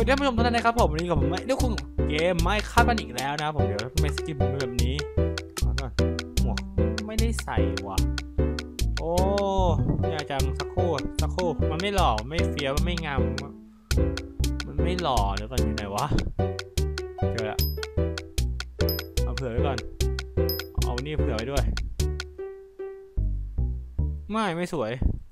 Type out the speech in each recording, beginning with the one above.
วัสดีท่านผู้ชมทุกท่านนะครับผมวันนี้กับผมไม่ได้คุณเกมไม่คาดกันอีกแล้วนะผมเดี๋ยวทำไมสกิปแบบนี้หมวกไม่ได้ใส่ว่ะโอ้ยากจังสักครู่มันไม่หล่อไม่เฟี้ยวมันไม่งามมันไม่หล่อเดี๋ยวก่อนอยู่ไหนวะเจอละเอาเผื่อไว้ก่อนเอานี่เผื่อไว้ด้วยไม่สวย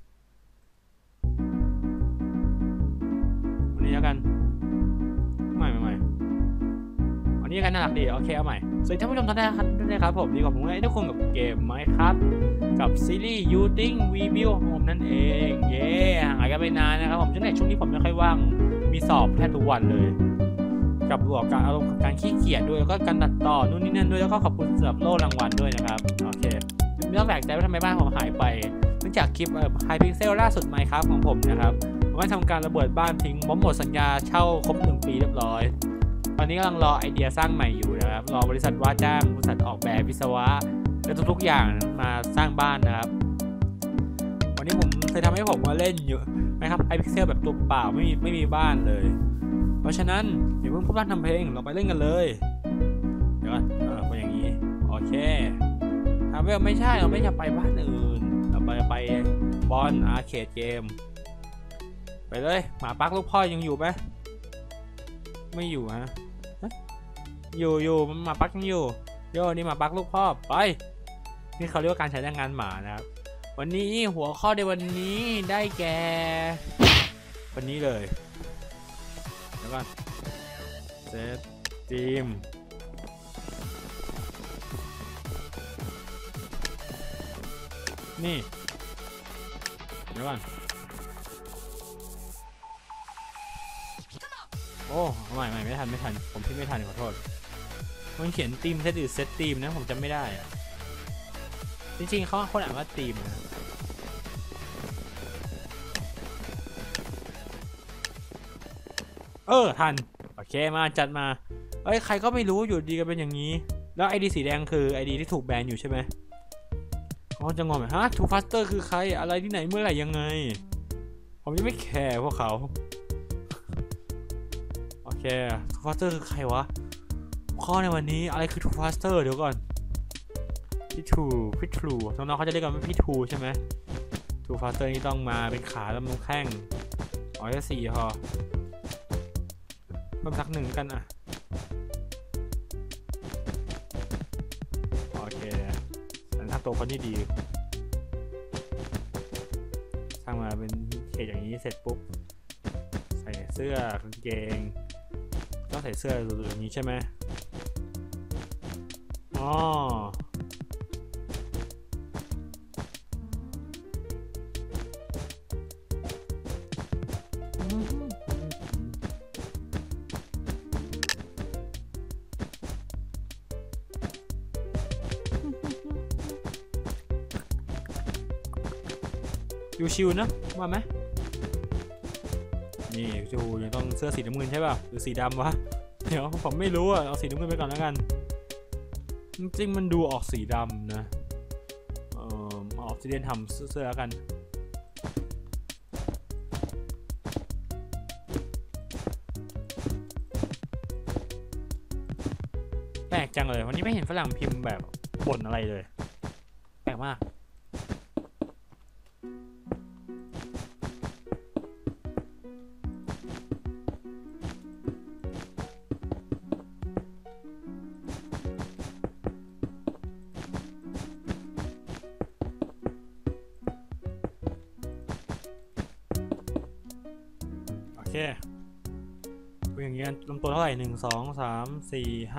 วันนี้แล้วกันไม่อันนี้กันน่ารักดีโอเคเอาใหม่สวัสดีท่านผู้ชมทุกท่านนะครับผมดีกว่าผมไอ้ทุกคนกับเกมไหมครับกับซีรีส์ยูติ้งวีบิวของผมนั่นเองเย่ห่างหายกันไปนานนะครับผมช่วงนี้ผมไม่ค่อยว่างมีสอบแทบทุกวันเลยกับบวกกับอารมณ์การขี้เกียจด้วยแล้วก็การตัดต่อนู่นนี่นั่นด้วยแล้วก็ขอบคุณสำหรับโล่รางวัลด้วยนะครับโอเคไม่ต้องแปลกใจว่าทำไมบ้านผมหายไปเนื่องจากคลิปไฮพิกเซลล่าสุดไหมครับของผมนะครับผมได้ทำการระเบิดบ้านทิ้งหมดสัญญาเช่าครบ1 ปีเรียบร้อยตอนนี้กำลังรอไอเดียสร้างใหม่อยู่นะครับรอบริษัทว่าจ้างบริษัทออกแบบวิศวะและทุกๆอย่างมาสร้างบ้านนะครับวันนี้ผมเคยทำให้ผมมาเล่นอยู่นะครับไอพิกเซลแบบตัวเปล่าไม่มีบ้านเลยเพราะฉะนั้นอย่าเพิ่งพูดพร่ำทำเพลงเราไปเล่นกันเลยเดี๋ยวเป็นอย่างนี้โอเคทำเวลไม่ใช่เราไม่จะไปบ้านอื่นเราไปบอลอาร์เคดเกมไปเลยหมาปักลูกพ่อยังอยู่ไหมไม่อยู่ฮะอยู่มันหมาปักยังอยู่โยนี่หมาปักลูกพ่อไปนี่เขาเรียกว่าการใช้แรงงานหมานะครับวันนี้หัวข้อในวันนี้ได้แก่วันนี้เลยแล้วก่อนเซตทีมนี่เดี๋ยวก่อนโอ้ไม่ทันผมพิมพ์ไม่ทันขอโทษมันเขียนทีมเซตหรือเซตทีมนะผมจำไม่ได้อะจริงๆเขาคนอ่านว่าทีมนะทันโอเคมาจัดมาใครก็ไม่รู้อยู่ดีกันเป็นอย่างนี้แล้วไอดีสีแดงคือไอดีที่ถูกแบนอยู่ใช่ไหมเขาจะงงไหมฮะทูฟาสเตอร์คือใครอะไรที่ไหนเมื่อไหร่ยังไงผมยังไม่แคร์พวกเขาโอเคทูฟาสเตอร์คือใครวะข้อในวันนี้อะไรคือทูฟาสเตอร์เดี๋ยวก่อนพี่ทรูน้องๆเขาจะเรียกกันว่าพี่ทูใช่ไหมทูฟาสเตอร์นี่ต้องมาเป็นขาลำแข้งแค่4พอเพิ่มสัก1กันอ่ะโอเคแต่ถ้าตัวคนที่ดีสร้างมาเป็นเขตอย่างนี้เสร็จปุ๊บใส่เสื้อกางเกงต้องใส่เสื้ออย่างนี้ใช่ไหมอ๋อชิวๆนะว่าไหมนี่ชูยังต้องเสื้อสีน้ำเงินใช่ป่ะหรือสีดำวะเดี๋ยวผมไม่รู้อ่ะเอาสีน้ำเงินไปก่อนแล้วกันจริงๆมันดูออกสีดำนะออกสีเดนทำเสื้อกันแปลกจังเลยวันนี้ไม่เห็นฝรั่งพิมพ์แบบบ่นอะไรเลยแปลกมากโอเคอย่างเงี้ยลำตัวเท่าไหร่1 2 3 4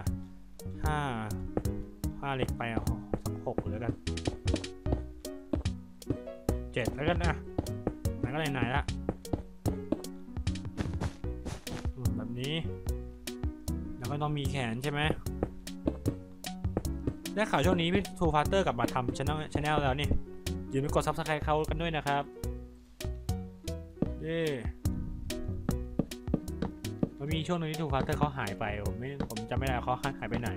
5เล็กไปสัก6แล้วกัน7แล้วกันนะไหนก็ไหนละแบบนี้แล้วก็ต้องมีแขนใช่ไหมได้ข่าวช่วงนี้พี่ทูฟาสเตอร์กลับมาทำชาแนลแล้วนี่อย่าลืมกดซับสไครต์เขากันด้วยนะครับมันมีช่วงนึงที่ทูฟาสเตอร์เขาหายไปผมจำไม่ได้เขาหายไปไหน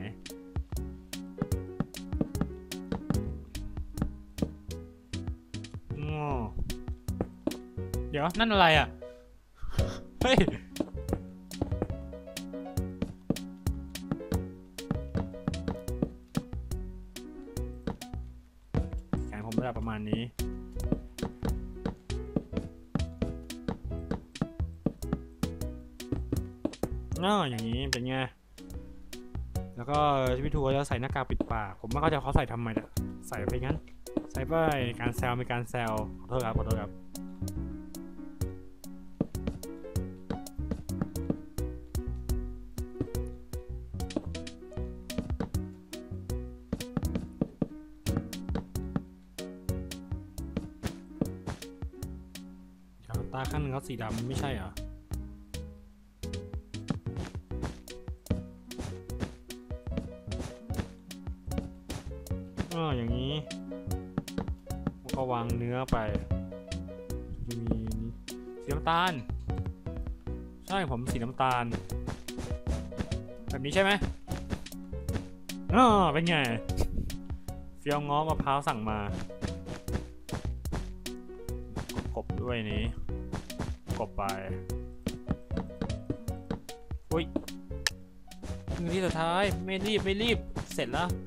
เดี๋ยวนั่นอะไรอ่ะเฮ้ยระดับประมาณนี้อย่างนี้เป็นไงแล้วก็พี่ทูจะใส่หน้ากากปิดปากผมไม่เข้าใจเขาใส่ทำไมเนี่ยใส่ไปงั้นใส่ไปการแซวมีการแซวขอโทษครับขอโทษครับตาข้างหนึ่งเขาสีดำไม่ใช่เหรออย่างนี้ก็วางเนื้อไปมีสีน้ำตาลใช่ผมสีน้ำตาลแบบนี้ใช่ไหมเป็นไงเฟี้ยวง้อมะพร้าวสั่งมากบด้วยนี้กบไปอุ้ย1 ที่สุดท้ายไม่รีบเสร็จแล้ว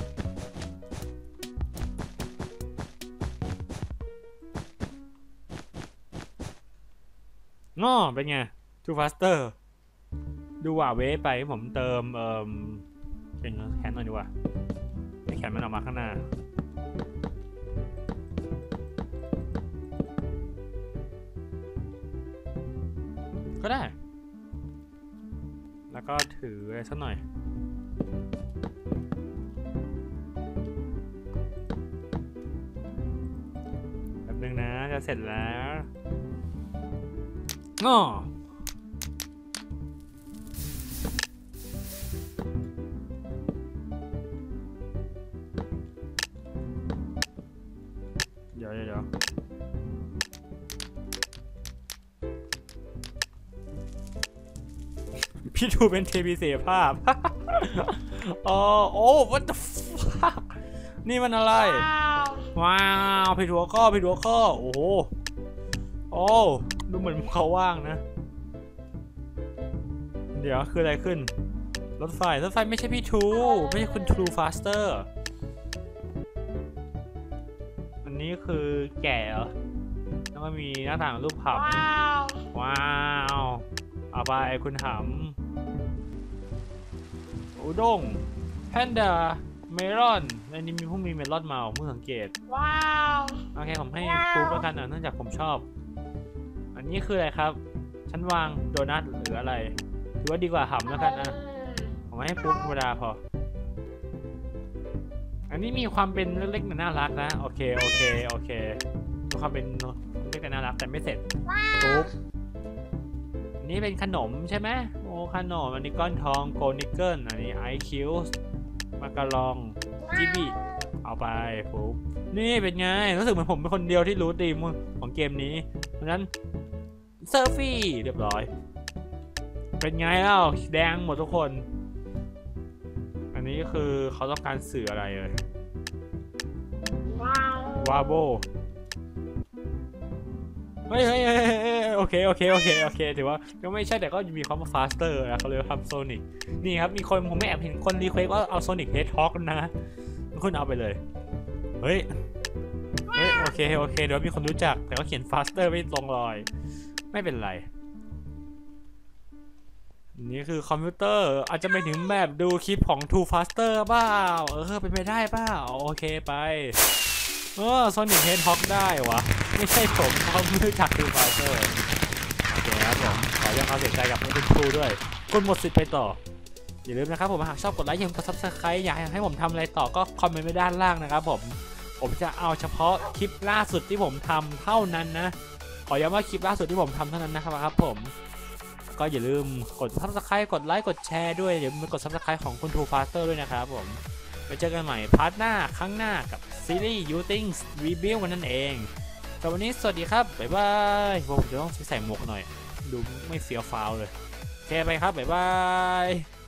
เป็นไง Too Faster ดูว่าเวฟไปผมเติมเป็นแขนหน่อยดีกว่าให้แขนมันออกมาข้างหน้าก็ได้แล้วก็ถืออะไรสักหน่อยแป๊บนึงนะจะเสร็จแล้วเดี๋ยวพี่ดูเป็นเทพีเสียภาพ what the fuck นี่มันอะไรว้าวผิดหัวข้อโอ้โหดูเหมือนเขาว่างนะเดี๋ยวคืออะไรขึ้นรถไฟไม่ใช่พี่ทูไม่ใช่คุณ Too Faster อันนี้คือแก่เหรอแล้วก็มีหน้าต่างรูปหำว้าวเอาไปคุณหำอุด้งแพนด้าเมลอนในนี้มีพวกมีเมลอนมาผมสังเกตโอเคผมให้ปูแล้วกันเนื่องจากผมชอบอันนี้คืออะไรครับฉันวางโดนัทหรืออะไรถือว่าดีกว่าหำแล้วกันผมให้ปูธรรมดาพออันนี้มีความเป็นเล็กๆน่ารักนะโอเคมีความเป็นเล็กๆน่ารักแต่ไม่เสร็จปุ๊บอันนี้เป็นขนมใช่ไหมขนมอันนี้ก้อนทองโกนิกเกิลอันนี้ไอคิวส์มากะลองจิบิเอาไปปุ๊บนี่เป็นไงรู้สึกเหมือนผมเป็นคนเดียวที่รู้ธีมของเกมนี้เพราะฉะนั้นเซอร์ฟี่เรียบร้อยเป็นไงเล่าแดงหมดทุกคนอันนี้คือเขาต้องการสื่ออะไรเลยวาโบเฮ้ยโอเคถือว่าก็ไม่ใช่แต่ก็มีความฟาสเตอร์นะเขาเลยทำโซนิกนี่ครับมีคนผมไม่แอบเห็นคนรีเควสว่าเอาโซนิกเฮดท็อกนะคุณเอาไปเลยเฮ้ยโอเคเดี๋ยวมีคนรู้จักแต่ว่าเขียนฟาสเตอร์ไม่ลงรอยไม่เป็นไรนี่คือคอมพิวเตอร์อาจจะไปถึงแบบดูคลิปของ Too Faster เปล่าเป็นไปได้เปล่าโอเคไปโซนิกเฮดท็อกได้วะไม่ใช่ผมเขาไม่รู้จัก Too Faster โอเคครับผมขอแสดงความเสียใจกับคุณครูด้วยคุณหมดสิทธิ์ไปต่ออย่าลืมนะครับผมหากชอบกดไลค์อย่าลืมกด Subscribe อยากให้ผมทำอะไรต่อก็คอมเมนต์ไว้ด้านล่างนะครับผมจะเอาเฉพาะคลิปล่าสุดที่ผมทำเท่านั้นนะขอย้ำว่าคลิปล่าสุดที่ผมทำเท่านั้นนะครับผมก็อย่าลืมกด Subscribe กดไลค์กดแชร์ด้วยอย่าลืมกด Subscribe ของคุณ Too Faster ด้วยนะครับผมไปเจอกันใหม่พาร์ทหน้าครั้งหน้ากับซีรีส์ You Think Review กันนั่นเองแต่วันนี้สวัสดีครับบ๊ายบายผมจะต้องใส่หมวกหน่อยดูไม่เฟี้ยวฟ้าวเลยโอเคไปครับบ๊ายบาย